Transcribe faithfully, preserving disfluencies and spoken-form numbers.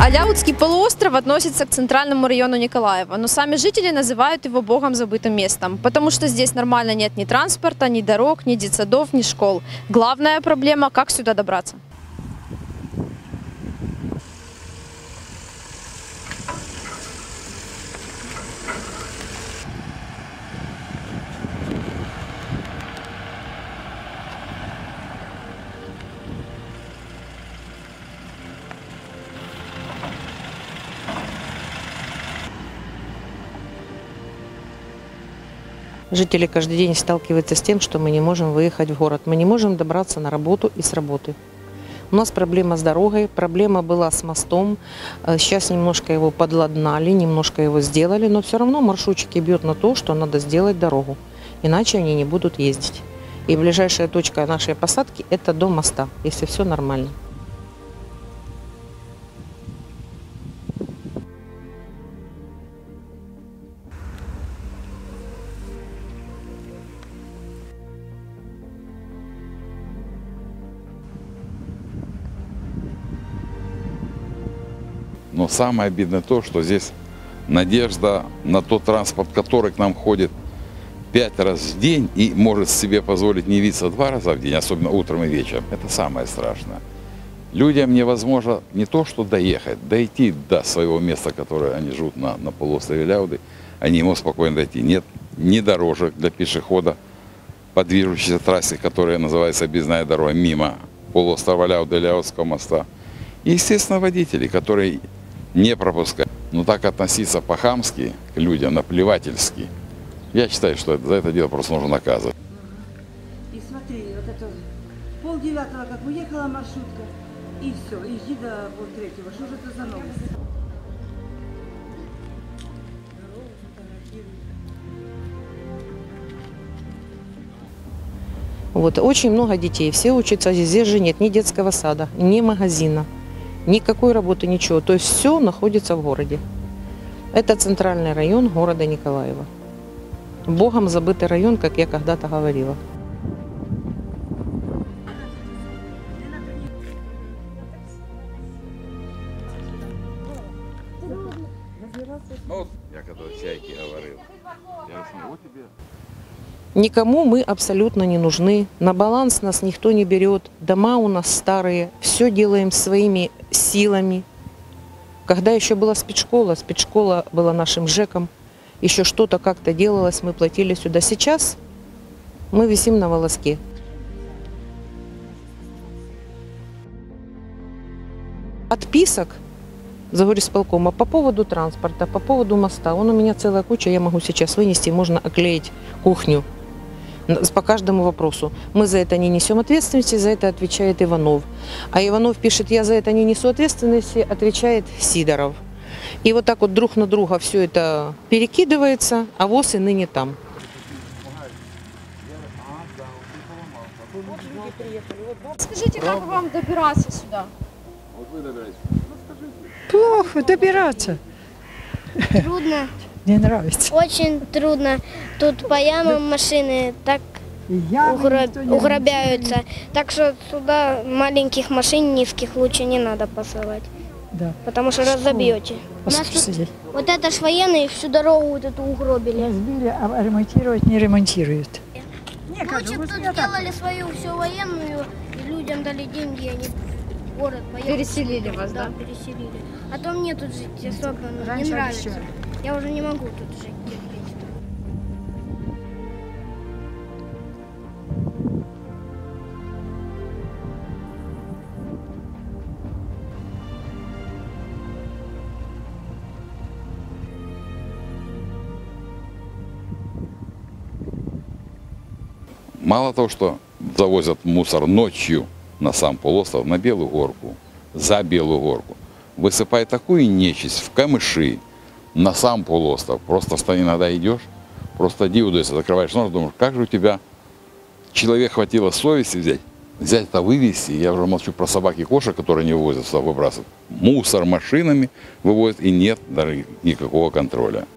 Аляутский полуостров относится к центральному району Николаева, но сами жители называют его богом забытым местом, потому что здесь нормально нет ни транспорта, ни дорог, ни детсадов, ни школ. Главная проблема – как сюда добраться. Жители каждый день сталкиваются с тем, что мы не можем выехать в город. Мы не можем добраться на работу и с работы. У нас проблема с дорогой, проблема была с мостом. Сейчас немножко его подладнали, немножко его сделали, но все равно маршрутчики бьют на то, что надо сделать дорогу. Иначе они не будут ездить. И ближайшая точка нашей посадки – это до моста, если все нормально. Но самое обидное то, что здесь надежда на тот транспорт, который к нам ходит пять раз в день и может себе позволить не явиться два раза в день, особенно утром и вечером. Это самое страшное. Людям невозможно не то что доехать, дойти до своего места, которое они живут на, на полуострове Ляуды, они не могут спокойно дойти. Нет ни дорожек для пешехода по движущейся трассе, которая называется объездная дорога мимо полуострова Ляуды, Ляудского моста. И, естественно, водители, которые не пропускать. Но так относиться по-хамски к людям, наплевательски, я считаю, что это, за это дело просто нужно наказывать. И смотри, вот это полдевятого, как уехала маршрутка, и все, и жди до полтретьего. Что же это за новость? Вот, очень много детей, все учатся здесь, здесь же нет ни детского сада, ни магазина. Никакой работы, ничего. То есть все находится в городе. Это центральный район города Николаева. Богом забытый район, как я когда-то говорила. Ну, я когда чайки говорил, я вот тебе. Никому мы абсолютно не нужны. На баланс нас никто не берет. Дома у нас старые. Все делаем своими силами. Когда еще была спецшкола, спецшкола была нашим ЖЭКом. Еще что-то как-то делалось, мы платили сюда. Сейчас мы висим на волоске. Отписок за горисполкома по поводу транспорта, по поводу моста. Он у меня целая куча, я могу сейчас вынести, можно оклеить кухню. По каждому вопросу. Мы за это не несем ответственности, за это отвечает Иванов. А Иванов пишет, я за это не несу ответственности, отвечает Сидоров. И вот так вот друг на друга все это перекидывается, а ВОЗ и ныне там. Скажите, как вам добираться сюда? Плохо добираться. Трудно. Не нравится. Очень трудно. Тут по ямам машины так угроб... уграбяются. Так что сюда маленьких машин низких лучше не надо посылать. Да. Потому что разобьете. У нас тут, вот это ж военные всю дорогу вот эту угробили. Разбили, а ремонтировать не ремонтируют. Лучше бы тут сделали свою всю военную, и людям дали деньги, они в город поехали. Переселили вас, да? Да, переселили. А то мне тут жить особо ну, не нравится. Я уже не могу тут жить. Мало того, что завозят мусор ночью на сам полуостров, на Белую горку, за Белую горку, высыпает такую нечисть в камыши, на сам полуостров. Просто иногда идешь, просто диву даешься, закрываешь нос, думаешь, как же у тебя человек хватило совести взять, взять это вывезти. Я уже молчу про собак и кошек, которые не вывозят, сюда выбрасывают. Мусор машинами вывозят, и нет даже никакого контроля.